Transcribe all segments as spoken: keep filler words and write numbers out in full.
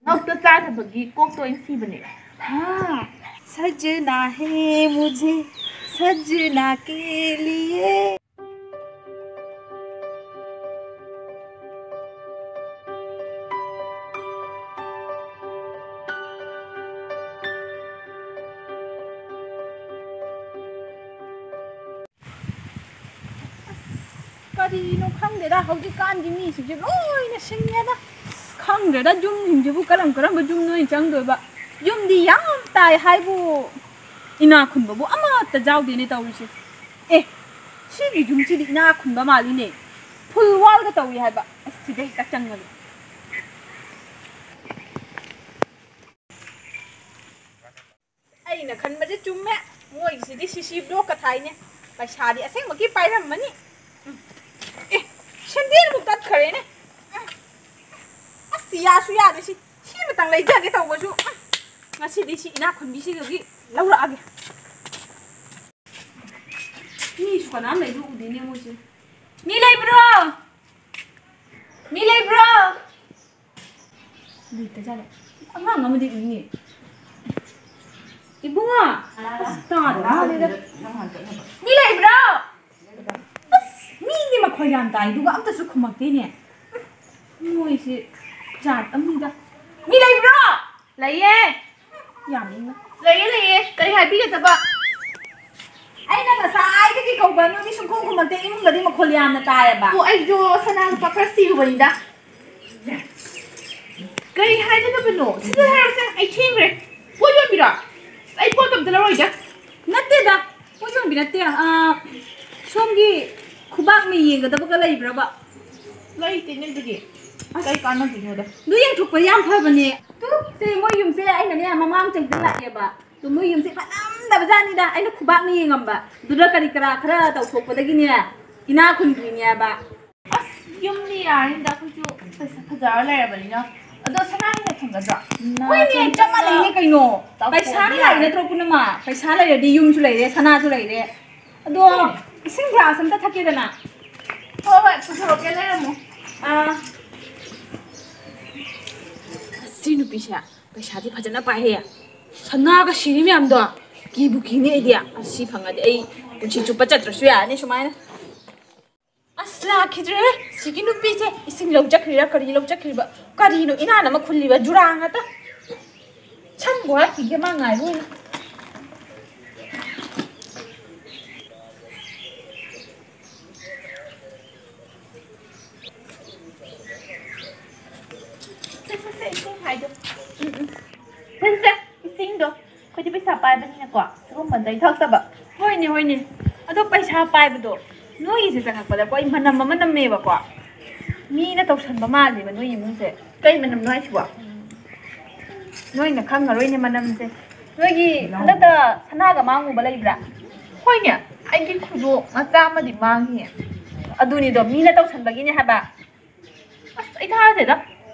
ꯉꯛꯇ ꯆꯥꯗꯕꯒꯤ ꯀꯣꯛꯇ ꯑꯣꯏꯅ ꯁꯤꯕꯅꯦ हाँ सजना है मुझे सजना के लिए करीनो खंगदेदा हौजिकानगी मीसिजे लोइना सिंगेदा खंगदेदा जुमसिंजिबु करम करम जुम नोइ चंगदोबा जुमदी याम ताइ हाइबु इना खुनबबु अमात जाउदेने तौरिसे ए सिगी जुमसिदि इना खुनबा मालिने फुल वाल गा तौइ हाइबा सिदे ता चंगले अइना खनबजे जुम्मे मोइसिदि सिसि ब्लॉक का थाइने पैसादि असेंमकी पाइरममनी ए शंदेर मुक्तात खरे ने असिया सुया दे सि सि मतंग लै जागे तौबसु ngasi di si ina khun bi si gi laura age ni su kana lai du de ne mo si ni lai bro ni lai bro di ta jale anga ngam di ni ibunga sta da le ni lai bro ni ni ma khoyan tai du ga amta su khumak de ne moi si jat amni da ni lai bro lai ye यामिंग लइए लइए कई हाबी के तबा आइना नसाई के कौबा no नि सुखुम खुमते इमुंग गदि मखोल यामना तायबा ओ आई जो सना लुपा खरसी बनिदा कई हाइदे नबनो सिदा हारसे आई थेंग्रे पोजो बिरा आई पोटम दला रोइदा नत्तेदा पोजो बि नत्ते आ सोमगी खुबाक मे येगदब का लइब्रबा लइते ने दगे कई काना दिनोदा नु yang thukpa yam phabane tu se moi yum se aina ne mamam cheng tin la yeba tu moi yum se panam da bajani da aina khubak ni yengamba dura kari kara khara taw thokpa dagi ne ina khun gi ne ba as yum ni yarin da khuju paisa phajara lai rabani na ado sana ni thanggadra koi ne chama lai ne kaino paisa ni lai ne tro punama paisa lai di yum su lai re sana su lai re ado ising glass am ta thake da na ho ho phajaro ke lai ramo ah सिनु पिसा पैसा दि फजना पाइ हे सना का सिरि ma'am दो की bookie ने idea असि फंगदि आई पुछि चुप चत्रसु याने सुमायना असला खिद्रे सिकि नु पिसे इसिंग लौ जखरिरा करि लौ जखरिबा करिनो इना नम खुलिबा जुरांग त छम बोला कि के मांगाइ रु Thế xin được, có chứ पैसा पाए बनी ना को, सुगम बंदा इधर तब, होई नहीं होई नहीं, अदो पैसा पाए बदो, नोई से जगह पड़ा कोई मनम मनम में बको, मी ना तो सन बमाल ले बनोई मुझे, कई मनम नोई छुआ, नोई ना खांग नोई ने मनम से, नोई की हल्ला तो सना का मांगू बला इब्रा, होई नहीं, आई की खुदो मचा मदी मांगी है, अदो नहीं दो मी ना तो सन बगी ने है बा, अस इधर से ना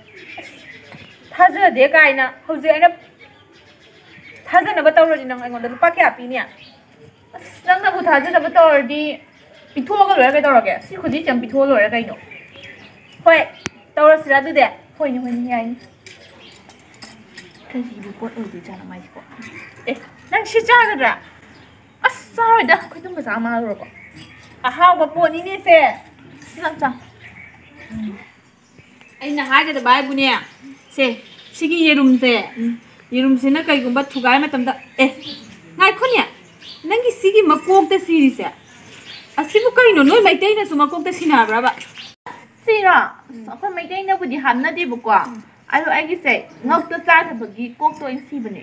थाजा दे गाइना हौजे आइना थाजनबा तौरदि नंग आइगोंदा लुपा क्या पीनिया नंगनाबु थाजनबा तौरदि पिथोगा लोरा कै तौरगे सि खुदि चम पिथो लोरा कैनो होय तौरसिरा दुदे होयनि होयनि याइनि करिबु पोट ओदि जाना माइको ए नंग सि जागद्रा अस जारोइदा खैदुम बजा मा लोरको अहावबा पोटनि ने से नंग चा आइना हागदा बाय बुने से सिगी येरुम से येरुम से ना कई गुंबा थुगाय में तमदा ए नाइ खुनिया नंगी सिगी मकोक ते सीरी से असिबु कइनो नोय मैतै ना सुमा कोक ते सिनाब्रा बा सिरा अखो मैतै ना बुदि हामना दे बको आलो आइगी से ngok तो चाथबगी कोक तो इन सिबने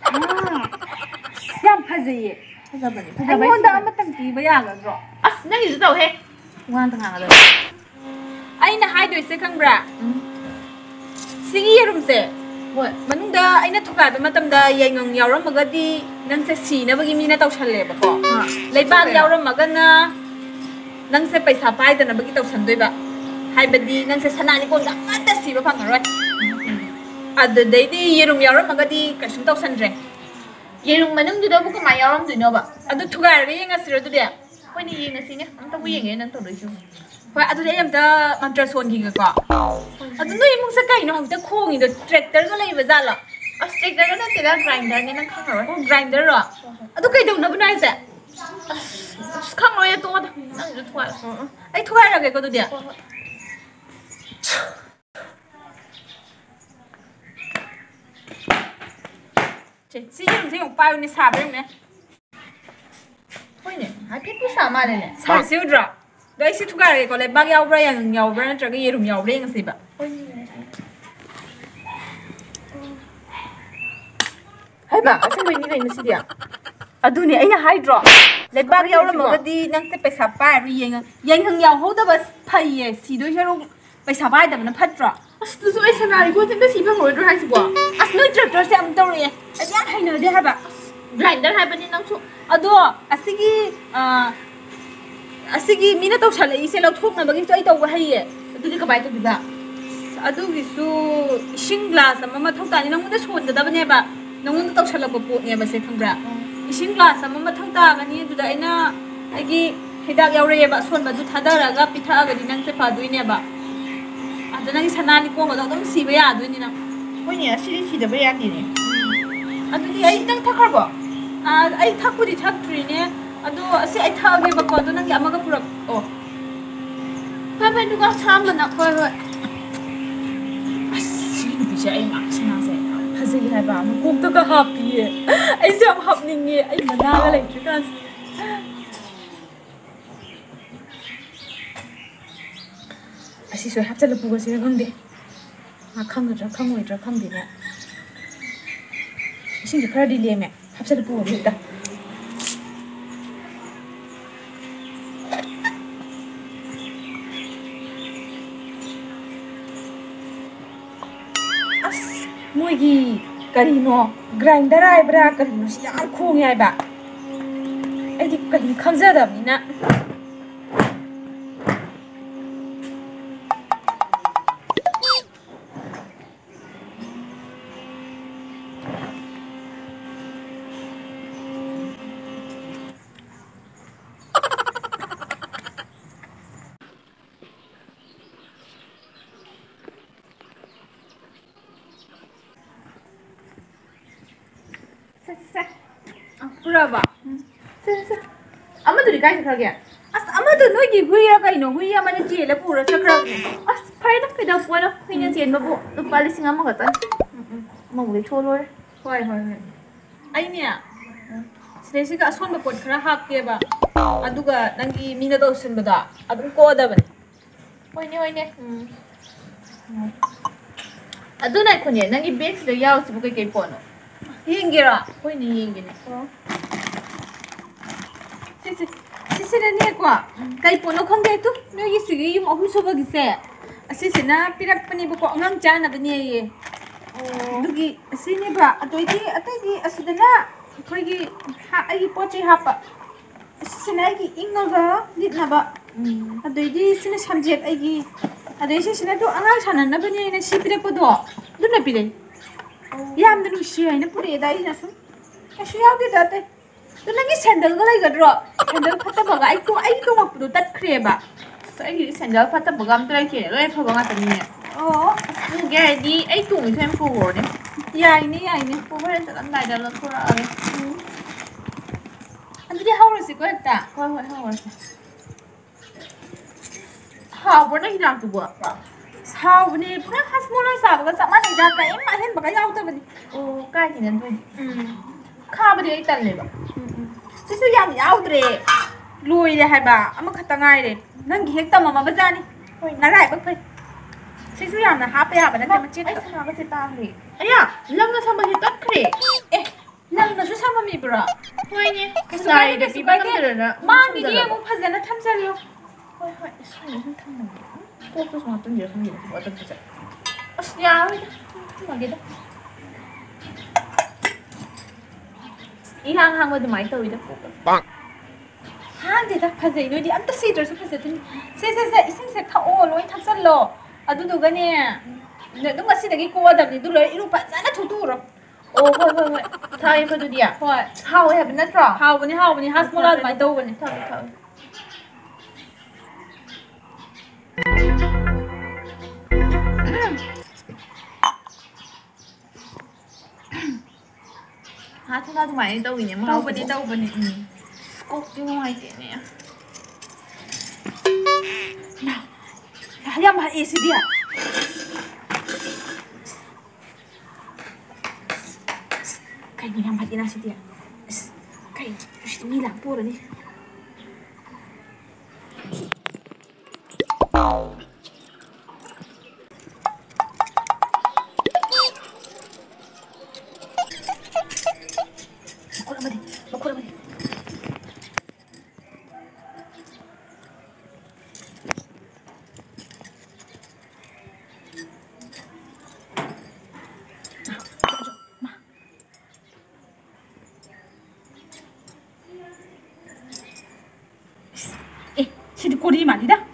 याम फजैये फजबने फजबै कोन दा अमतंग पीबा यागद्रो अस नंगी जु तौ हे वान तंगाला आइना हाइदोइ से खंगब्रा सिगी येरुम से होय मनुंगदा आइना थुगाबे मतमदा याइंगंग यावरमगदि नंसे सीनबगी मीना तौसल्लेबको लेबाग यावरमगना नंसे पैसा पाइदनबगी तौसंदोइबा हाइबदि नंसे सनानि कोनगा अमता सिबा फंगरोय अददैदि येरुम यावरमगदि कसुम तौसंद्रे येरुम मनुंगदबु कमा यावरमदुइनोबा अदु थुगारबे येंगासिरो दुदे होयनि येंगासिने अमता बु येंगे नंग तौदोइसु ꯍꯣꯏ ꯑꯗꯨꯗꯤ ꯑꯩ ꯑꯝꯇ ꯃꯟꯇ꯭ꯔ ꯁꯣꯟꯈꯤꯒꯦꯀꯣ ꯑꯗꯨ ꯅꯣꯏ ꯏꯃꯨꯡꯁꯦ ꯀꯩꯅꯣ ꯍꯧꯖꯤꯛꯇ ꯈꯣꯡꯉꯤꯗꯣ ꯇ꯭ꯔꯦꯛꯇꯔꯒ ꯂꯩꯕ ꯖꯥꯠꯂꯣ ꯑꯁ ꯇ꯭ꯔꯦꯛꯇꯔꯒ ꯅꯠꯇꯦꯗ ꯒ꯭ꯔꯥꯏꯟꯗꯔꯅꯦ ꯅꯪ ꯈꯪꯉꯔꯣꯏ ꯑꯣ ꯒ꯭ꯔꯥꯏꯟꯗꯔꯔꯣ ꯑꯗꯨ ꯀꯩꯗꯧꯅꯕꯅꯣ ꯍꯥꯏꯁꯦ ꯑꯁ ꯈꯪꯉꯔꯣꯏꯌꯦ ꯇꯣꯛꯑꯣꯗ ꯅꯪꯁꯨ ꯊꯨꯒꯥꯏ ꯑꯩ ꯊꯨꯒꯥꯏꯔꯒꯦꯀꯣ ꯑꯗꯨꯗꯤ ꯍꯣꯏ ꯍꯣꯏ ꯁꯤ ꯌꯦꯡꯁꯦ ꯌꯦꯡꯉꯨ ꯄꯥꯏꯌꯨꯅꯦ ꯁꯥꯕ ꯌꯦꯡꯉꯨꯅꯦ ꯍꯣꯏꯅꯦ ꯍꯥꯏꯐꯦꯠꯄꯨ ꯁꯥ ꯃꯥꯜꯂꯦꯅꯦ ꯁꯥꯔꯤꯁꯤ ꯎꯗ꯭ꯔꯣ ꯑꯗꯣ ꯑꯩ ꯁꯤ ꯊꯨꯒꯥꯏꯔꯒꯦꯀꯣ ꯂꯩꯕꯥꯛ ꯌꯥꯎꯕ꯭ꯔꯥ ꯌꯥꯡ ꯌꯥꯎꯕ꯭ꯔꯥ ꯅꯠꯇ꯭ꯔꯒ ꯌꯦꯔꯨꯝ ꯌꯥꯎꯕ꯭ꯔꯥ ꯌꯦꯡꯉꯁꯤꯕ ꯍꯣꯏꯅꯦ ꯍꯩꯃꯥ ꯑꯁꯦꯡꯕꯩꯅꯤ ꯀꯩꯅꯣ ꯁꯤꯗꯤ ꯑꯗꯨꯅꯦ ꯑꯩꯅ ꯍꯥꯏꯗ꯭ꯔꯣ ꯂꯩꯕꯥꯛ ꯀꯃꯥꯏꯅ ꯇꯧꯔꯤꯅꯣ ꯁꯤꯕꯣ ꯌꯥꯎꯔꯝꯃꯒꯗꯤ ꯅꯪꯁꯦ ꯄꯩꯁꯥ ꯄꯥꯏꯔꯣꯏ ꯌꯦꯡꯉ ꯌꯥꯏꯉꯪ ꯌꯥꯎꯍꯧꯗꯕ ꯐꯩꯌꯦ ꯁꯤꯗꯣꯏ ꯁꯔꯨꯛ ꯄꯩꯁꯥ ꯄꯥꯏꯗꯕꯅ ꯐꯠꯇ꯭ꯔꯣ ꯑꯁ ꯑꯗꯨꯁꯨ ꯑꯩ ꯁꯅꯥꯔꯤꯈꯣꯏ ꯍꯦꯛꯇ ꯁꯤ ꯐꯪꯉꯔꯣꯏꯗ꯭ꯔꯣ ꯍꯥꯏꯁꯤꯕꯣ ꯑꯁ ꯅꯣꯏ ꯇ꯭ꯔꯦꯛꯇꯔꯁꯦ ꯌꯥꯝ ꯇꯧꯔꯛꯑꯦ ꯑꯩꯗꯤ ꯌꯥꯝ ꯍꯩꯅꯗꯦ ꯍꯥꯏꯕ ꯒ꯭ꯔꯥꯏꯟꯗꯔ ꯍꯥꯏꯕꯅꯤ ꯅꯪꯁꯨ ꯑꯗꯣ ꯑꯁꯤꯒꯤ ꯑꯁꯤꯒꯤ ꯃꯤꯅ ꯇꯧꯁꯜꯂꯛꯏꯁꯦ ꯂꯧꯊꯣꯛꯅꯕꯒꯤꯁꯨ ꯑꯩ ꯇꯧꯕ ꯍꯩꯌꯦ ꯑꯗꯨꯗꯤ ꯀꯃꯥꯏꯅ ꯇꯧꯗꯣꯏꯕ ꯑꯗꯨꯒꯤꯁꯨ ꯏꯁꯤꯡ ꯒ꯭ꯂꯥꯁ ꯑꯃ ꯃꯊꯧ ꯇꯥꯅꯤ ꯅꯪꯉꯣꯟꯗ ꯁꯣꯟꯒꯗꯕꯅꯦꯕ ꯅꯪꯉꯣꯟꯗ ꯇꯧꯁꯜꯂꯛꯄ ꯄꯣꯠꯅꯦꯕ ꯁꯦ ꯈꯪꯕ꯭ꯔꯥ ꯏꯁꯤꯡ ꯒ꯭ꯂꯥꯁ ꯑꯃ ꯃꯊꯧ ꯇꯥꯒꯅꯤ ꯑꯗꯨꯗ ꯑꯩꯅ ꯑꯩꯒꯤ ꯍꯤꯗꯥꯛ ꯌꯥꯎꯔꯛꯑꯦꯕ ꯑꯁꯣꯟꯕꯗꯨ ꯊꯥꯗꯔꯒ ꯄꯤꯊꯛꯑꯒꯗꯤ ꯅꯪꯁꯦ ꯐꯗꯣꯏꯅꯦꯕ ꯑꯗ ꯅꯪꯒꯤ ꯁꯅꯥ ꯂꯤꯛꯀꯣꯡꯒꯗꯣ ꯑꯗꯨꯝ ꯁꯤꯕ ꯌꯥꯗꯣꯏꯅꯤ ꯅꯪ ꯍꯣꯏꯅꯦ ꯑꯁꯤꯗꯤ ꯁꯤꯗꯕ ꯌꯥꯗꯦꯅꯦ ꯑꯗꯨꯗꯤ ꯑꯩ ꯅꯪ ꯊꯛꯈ꯭ꯔꯕꯣ ꯑꯩ ꯊꯛꯄꯨꯗꯤ ꯊꯛꯇ꯭ꯔꯤꯅꯦ ꯑꯗꯣ ꯑꯁꯤ ꯑꯩ ꯊꯛꯑꯒꯦꯕꯀꯣ ꯑꯗꯣ ꯅꯪꯒꯤ ꯑꯃꯒ ꯄꯨꯔꯛꯑꯣ ꯐꯔꯦ ꯐꯔꯦ ꯑꯗꯨꯒ ꯑꯁꯥꯝꯕꯅ ꯍꯣꯏ ꯍꯣꯏ ꯑꯁ ꯁꯤꯒꯤ ꯅꯨꯄꯤꯁꯦ ꯑꯩ ꯉꯥꯛ ꯁꯅꯥꯁꯦ ꯌꯥꯝ ꯐꯖꯩ ꯍꯥꯏꯕ ꯃꯀꯣꯛꯇꯒ ꯍꯥꯞꯄꯤꯌꯦ ꯑꯩꯁꯨ ꯌꯥꯝ ꯍꯥꯞꯅꯤꯡꯉꯦ ꯑꯩ ꯃꯅꯥꯒ ꯂꯩꯇ꯭ꯔꯤꯀꯥꯟꯁꯤꯗ ꯑꯁꯤꯁꯨ ꯍꯥꯞꯆꯤꯜꯂ ꯄꯨꯒꯁꯤꯔ ꯈꯪꯗꯦ ꯃꯥ ꯈꯪꯒꯗ꯭ꯔꯥ ꯈꯪꯉꯣꯏꯗ꯭ꯔꯥ ꯈꯪꯗꯦꯅꯦ ꯏꯁꯤꯡꯁꯦ ꯈꯔꯗꯤ ꯂꯦꯝꯃꯦ ꯍꯥꯞꯆꯤꯜꯂ ꯄꯨꯒꯦ ꯍꯦꯛꯇ ꯑꯁ ꯃꯣꯏꯒꯤ ꯀꯔꯤꯅꯣ ꯒ꯭ꯔꯥꯏꯟꯗꯔ ꯍꯥꯏꯕ꯭ꯔꯥ ꯀꯔꯤꯅꯣ ꯁꯤ ꯌꯥꯝ ꯈꯣꯡꯉꯦ ꯍꯥꯏꯕ ꯑꯩꯗꯤ ꯀꯔꯤ ꯈꯪꯖꯗꯕꯅꯤꯅ ꯄꯨꯔꯛꯑꯕ ꯁꯦ ꯁꯦ ꯑꯃꯗꯨꯗꯤ ꯀꯥꯏ ꯆꯠꯈ꯭ꯔꯒꯦ ꯑꯁ ꯑꯃꯗꯣ ꯅꯣꯏꯒꯤ ꯍꯨꯏꯔ ꯀꯩꯅꯣ ꯍꯨꯏ ꯑꯃꯅ ꯆꯦꯜꯂ ꯄꯨꯔ ꯆꯠꯈ꯭ꯔꯕꯅꯦ ꯑꯁ ꯐꯔꯦꯗ ꯀꯩꯗꯧ ꯄꯣꯠꯅꯣ ꯍꯨꯏꯅ ꯆꯦꯟꯕꯕꯨ ꯂꯨꯄꯥ ꯂꯤꯁꯤꯡ ꯑꯃꯈꯛꯇꯅꯤ ꯑꯃꯕꯨ ꯂꯩꯊꯣꯛꯑ ꯂꯣꯏꯔꯦ ꯍꯣꯏ ꯍꯣꯏ ꯍꯣꯏ ꯑꯩꯅꯦ ꯁꯤꯗꯩꯁꯤꯒ ꯑꯁꯣꯟꯕ ꯄꯣꯠ ꯈꯔ ꯍꯥꯞꯀꯦꯕ ꯑꯗꯨꯒ ꯅꯪꯒꯤ ꯃꯤꯅ ꯇꯧꯁꯤꯟꯕꯗꯣ ꯑꯗꯨꯝ ꯀꯣꯛꯑꯗꯕꯅꯤ ꯍꯣꯏꯅꯦ ꯍꯣꯏꯅꯦ ꯎꯝ ꯑꯗꯨ ꯉꯥꯏꯈꯣꯅꯦ ꯅꯪꯒꯤ ꯕꯦꯒꯁꯤꯗ ꯌꯥꯎꯔꯤꯁꯤꯕꯨ ꯀꯩꯀꯩ ꯄꯣꯠꯅꯣ ꯌꯦꯡꯒꯦꯔꯣ ꯍꯣꯏꯅꯦ ꯌꯦꯡꯒꯦꯅꯦ ꯁꯤꯁꯤ ꯁꯤꯁꯤꯗꯅꯦꯀꯣ ꯀꯩ ꯄꯣꯠꯅꯣ ꯈꯪꯗꯦ ꯇꯨ ꯅꯣꯏꯒꯤ ꯁꯤꯒꯤ ꯌꯨꯝ ꯑꯍꯨꯝ ꯁꯨꯕꯒꯤꯁꯦ ꯑꯁꯤꯁꯤꯅ ꯄꯤꯔꯛꯄꯅꯦꯕꯀꯣ ꯑꯉꯥꯡ ꯆꯥꯅꯕꯅꯦꯌꯦ ꯑꯣ ꯑꯗꯨꯒꯤ ꯑꯁꯤꯅꯦꯕ ꯑꯗꯩꯗꯤ ꯑꯇꯩꯗꯤ ꯑꯁꯤꯗꯅ ꯑꯩꯈꯣꯏꯒꯤ ꯑꯩꯒꯤ ꯄꯣꯠ ꯆꯩ ꯍꯥꯞꯄ ꯑꯁꯤꯁꯤꯅ ꯑꯩꯒꯤ ꯏꯪꯉꯒ ꯂꯤꯠꯅꯕ ꯎꯝ ꯑꯗꯩꯗꯤ ꯁꯤꯅ ꯁꯝꯖꯦꯠ ꯑꯩꯒꯤ ꯑꯗꯩ ꯁꯤꯁꯤꯅꯗꯣ ꯑꯉꯥꯡ ꯁꯥꯟꯅꯅꯕꯅꯦꯅ ꯁꯤ ꯄꯤꯔꯛꯄꯗꯣ ꯑꯗꯨꯅ ꯄꯤꯔꯛꯏ ꯌꯥꯝꯅ ꯅꯨꯡꯁꯤ ꯍꯥꯏꯅ ꯄꯨꯔꯛꯑꯦꯗ ꯑꯩꯅ ꯁꯨꯝ ꯀꯩꯁꯨ ꯌꯥꯎꯗꯦꯗ ꯑꯇꯩ ꯑꯗꯣ ꯅꯪꯒꯤ ꯁꯦꯟꯗꯜꯒ ꯂꯩꯒꯗ꯭ꯔꯣ ꯁꯦꯟꯗꯜ ꯐꯠꯇꯕꯒ ꯑꯩ ꯑꯩ ꯇꯣꯡꯉꯛꯄꯗꯣ ꯇꯠꯈ꯭ꯔꯦꯕ ꯑꯁ ꯑꯩꯒꯤꯗꯤ ꯁꯦꯟꯗꯜ ꯐꯠꯇꯕꯒ ꯑꯝꯇ ꯂꯩꯇꯦ ꯂꯣꯏ ꯑꯐꯕ ꯉꯥꯛꯇꯅꯤꯅꯦ ꯑꯣ ꯄꯨꯒꯦ ꯍꯥꯏꯔꯗꯤ ꯑꯩ ꯇꯣꯡꯉꯤꯁꯦ ꯑꯣꯏꯅ ꯄꯨꯈ꯭ꯔꯣꯅꯦ ꯌꯥꯏꯅꯦ ꯌꯥꯏꯅꯦ ꯍꯣꯔꯦꯟ ꯆꯠꯂꯝꯗꯥꯏꯗ ꯂꯧꯊꯣꯔꯛꯑꯒꯦ ꯑꯗꯨꯗꯤ ꯍꯧꯔꯁꯤꯀꯣ ꯍꯦꯛꯇ ꯍꯣꯏ ꯍꯣꯏ ꯍꯧꯔꯁꯦ ꯍꯥꯎꯕ꯭ꯔꯣ ꯅꯪ ꯍꯤꯗꯥꯛꯇꯨꯕꯣ ꯍꯥꯎꯕꯅꯦ ꯄꯨꯔꯥ ꯍꯁꯃꯣꯂꯥ ꯆꯥꯕꯒ ꯆꯞ ꯃꯥꯟꯅꯩꯗ ꯀꯔꯤꯝ ꯑꯍꯦꯟꯕꯒ ꯌꯥꯎꯗꯕꯅꯤ ꯑꯣ ꯀꯥꯏꯗꯦꯅ ꯑꯗꯨꯏꯗꯤ ꯎꯝ ꯈꯥꯕꯗꯤ ꯑꯩ ꯇꯜꯂꯦꯕ ꯎꯝ ꯎꯝ ꯁꯤꯁꯨ ꯌꯥꯝ ꯌꯥꯎꯗ꯭ꯔꯦ ꯂꯣꯏꯔꯦ ꯍꯥꯏꯕ ꯑꯃꯈꯛꯇ ꯉꯥꯏꯔꯦ ꯅꯪꯒꯤ ꯍꯦꯛ ꯇꯝꯃꯝꯃꯕꯖꯥꯠꯅꯤ ꯍꯣꯏ ꯅꯔꯥꯏꯕꯛ ꯐꯩ ꯁꯤꯁꯨ ꯌꯥꯝꯅ ꯍꯥꯞꯄ ꯌꯥꯕ ꯅꯠꯇꯦ ꯃꯥ ꯑꯩ ꯃꯆꯦꯠꯇ ꯁꯅꯥꯒꯁꯦ ꯇꯥꯡꯈ꯭ꯔꯦ ꯑꯌꯥ ꯂꯪꯅ ꯁꯝꯕꯁꯦ ꯇꯠꯈ꯭ꯔꯦ ꯑꯦ ꯂꯪꯅꯁꯨ ꯁꯝꯃꯝꯃꯤꯕ꯭ꯔꯣ ꯍꯣꯏꯅꯦ ꯀꯩꯁꯨ ꯀꯥꯏꯗꯦ ꯁꯅꯥꯔꯩꯗ ꯀꯩꯁꯨ ꯄꯤꯕ ꯀꯥꯏꯗꯦ ꯉꯝꯗꯗꯅ ꯁꯨꯝ ꯃꯥꯡꯒꯤꯅꯤ ꯁꯝꯖꯜꯂꯕ ꯑꯃꯨꯛ ꯐꯖꯅ ꯊꯝꯖꯜꯂꯨ ꯍꯣꯏ ꯍꯣꯏ ꯁ꯭ꯋꯥꯏꯗ ꯁꯨꯝ ꯊꯝꯃꯒꯦ ꯀꯣꯛꯇꯁꯨ ꯍꯥꯞꯆꯤꯟꯁꯤꯔ ꯈꯪꯗꯦꯅꯦ ꯁꯤꯕꯨ ꯑꯇꯠꯄꯁꯦ ꯑꯁ ꯌꯥꯔꯣꯏꯗ ꯁꯨꯝ ꯊꯝꯃꯒꯦꯗ ꯏꯍꯥꯡ ꯍꯥꯡꯕ ꯑꯗꯨꯃꯥꯏꯅ ꯇꯧꯋꯤꯗ ꯀꯣꯛꯀꯁꯦ ꯍꯥꯡꯗꯦꯗ ꯐꯖꯩ ꯅꯣꯏꯗꯤ ꯑꯝꯇ ꯁꯤꯗ꯭ꯔꯁꯨ ꯐꯖꯗꯣꯏꯅꯤ ꯁꯦ ꯁꯦ ꯁꯦ ꯏꯁꯤꯡꯁꯦ ꯊꯛꯑꯣ ꯂꯣꯏ ꯊꯛꯆꯜꯂꯣ ꯑꯗꯨꯗꯨꯒꯅꯦ ꯑꯗꯨꯝ ꯉꯁꯤꯗꯒꯤ ꯀꯣꯛꯑꯗꯕꯅꯤ ꯑꯗꯨ ꯂꯣꯏꯔ ꯏꯔꯨ ꯐꯖꯅ ꯊꯣꯛꯇꯣꯛꯎꯔꯣ ꯑꯣ ꯍꯣꯏ ꯍꯣꯏ ꯍꯣꯏ ꯊꯛꯑꯒꯦꯀꯣ ꯑꯗꯨꯗꯤ ꯍꯣꯏ ꯍꯥꯎꯋꯦ ꯍꯥꯏꯕ ꯅꯠꯇ꯭ꯔꯣ ꯍꯥꯎꯕꯅꯤ ꯍꯥꯎꯕꯅꯤ ꯑꯣ ꯍꯥꯁꯃꯣꯂꯥ ꯐꯔꯦ ꯐꯔꯦ ꯑꯗꯨꯃꯥꯏꯅ ꯑꯗꯨꯗꯤ ꯇꯧꯕꯅꯤ ꯊꯛꯑꯒꯦ ꯊꯛꯑꯒꯦ há thế nào thì mày đâu nhỉ mà đâu bên đi đâu bên đi cúc chứ không ai tiền nè ya mà isi dia cái gì làm hati nasi dia cái terus ini lapor nih Makura madi, makura madi. Eh, sini kodi mali dah.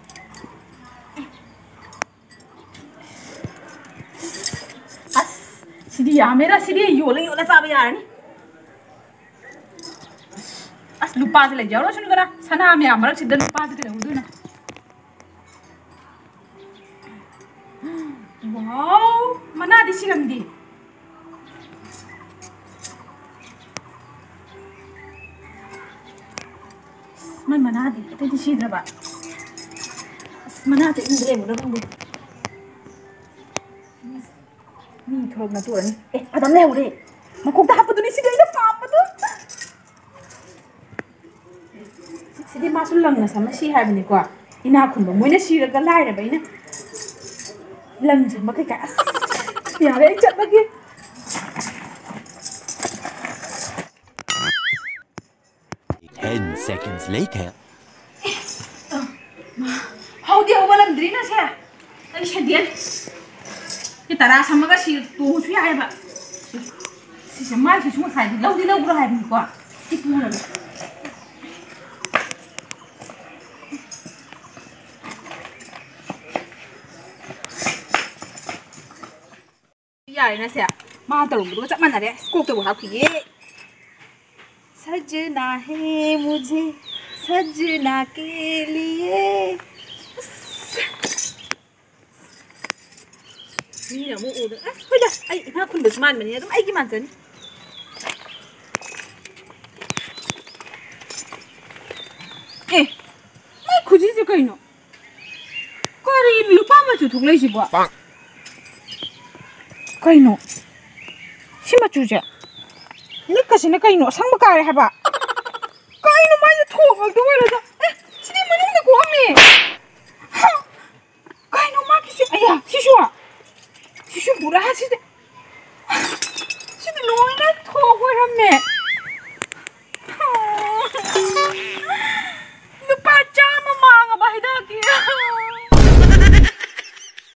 As, sini ya, mera sini yola yola sabi yaar ni. As lupa se le jaw na sunu kara sana me amar sidda lupa se le udu na. Wow, mana di sini di. Mai mana di, itu di sini berapa? Mana di ini deh, mudah mudahan. Ni thorok na tuan. Eh, padam le udah. Makuk dah apa tu ni sini ini apa tu? Sidi masuk lang na sama si hai bani ko ina khun ba moina si raga lai ra baina lang je ma kai ka ya re chat lagi ten seconds later how dia walam drina se ai shadian ki tara sama ga si tu su ya ba si sama si su sai lau di lau bro hai bani ko ti pu na यार ना से मां तो रुक चप माना रे scope तो हाफ किए सजना है मुझे सजना के लिएนี่นะมูอูดอ่ะเฮ้ยเดี๋ยวไอ้ถ้าคุณดึกมันแบบนี้ต้องไอ้กี่มันเจนเอ๊ะไม่คุยจะกันเนาะก็รีบลูกป้ามาจุดทุกเลยสิบ่Kaino? Sima chuja. Nikasi na kaino sang makare haba. Kaino mai na thok al tu wala da. Eh, sini manung na ko ami. Ha. Kaino ma kisi aya, siswa. Sisu pura ha sisi.